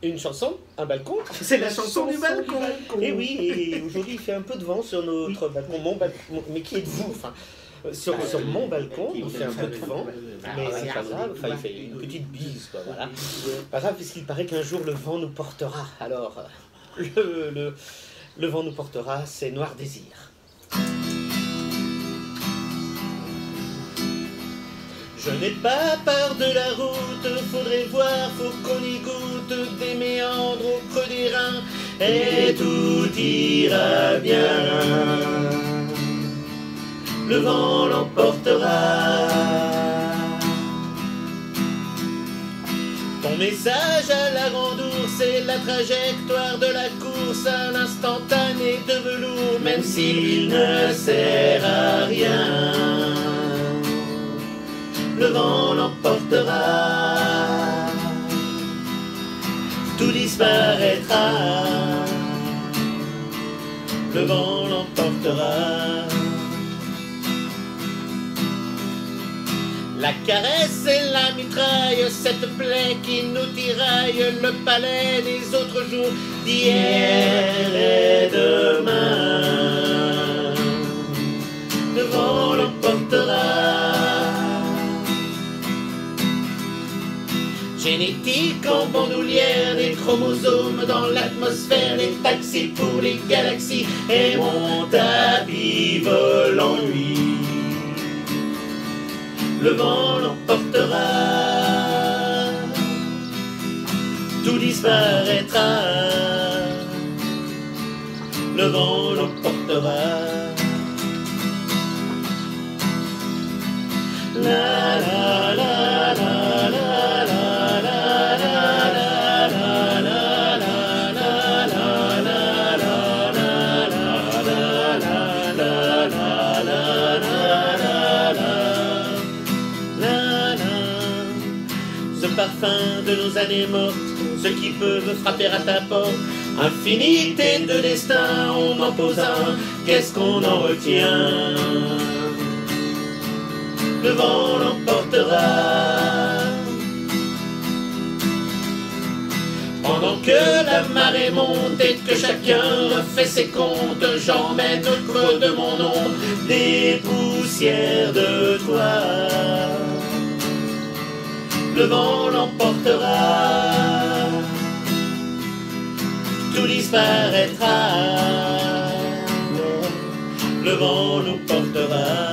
Une chanson, un balcon. C'est la chanson du balcon. Et oui, et aujourd'hui il fait un peu de vent sur notre balcon, mon balcon, mais qui est de vous, enfin, sur mon balcon, il fait un peu de vent, mais c'est pas grave, enfin il fait une petite bise, quoi, voilà. Pas grave, puisqu'il paraît qu'un jour le vent nous portera. Alors, le vent nous portera, c'est Noir Désir. Je n'ai pas peur de la route, faudrait voir, faut qu'on y goûte des méandres au creux des reins, et tout ira bien. Le vent l'emportera. Ton message à la randour, c'est la trajectoire de la course, un instantané de velours, même s'il ne sert à rien. Le vent l'emportera, tout disparaîtra, le vent l'emportera. La caresse et la mitraille, cette plaie qui nous tiraille, le palais des autres jours, d'hier et demain, le vent l'emportera. Génétique en bandoulière, des chromosomes dans l'atmosphère, des taxis pour les galaxies, et mon tapis volant lui. Le vent l'emportera, tout disparaîtra, le vent l'emportera. La la la la la. Parfum de nos années mortes, ceux qui peuvent frapper à ta porte, infinité de destins, on en pose un, qu'est-ce qu'on en retient? Le vent l'emportera. Pendant que la marée monte et que chacun refait ses comptes, j'emmène au creux de mon ombre des poussières de toi. Le vent l'emportera, tout disparaîtra, le vent nous portera.